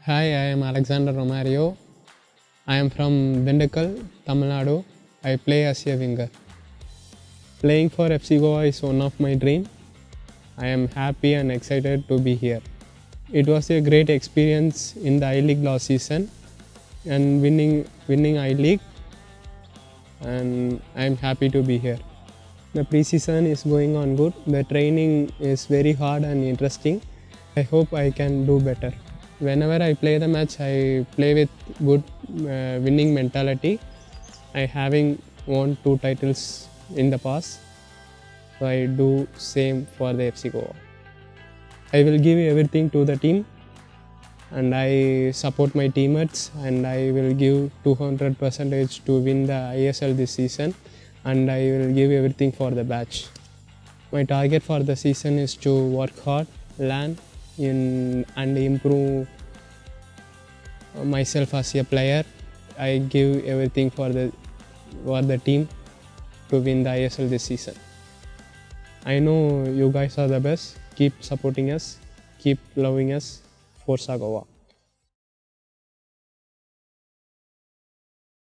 Hi, I am Alexander Romario. I am from Dindigul, Tamil Nadu. I play as a winger. Playing for FC Goa is one of my dreams. I am happy and excited to be here. It was a great experience in the I-League last season and winning I-League, and I am happy to be here. The pre-season is going on good. The training is very hard and interesting. I hope I can do better. Whenever I play the match, I play with good winning mentality. I having won 2 titles in the past, so I do same for the FC Goa. I will give everything to the team, and I support my teammates, and I will give 200% to win the ISL this season, and I will give everything for the batch. My target for the season is to work hard, learn and improve myself as a player. I give everything for the team to win the ISL this season. I know you guys are the best. Keep supporting us, keep loving us. Forza Goa.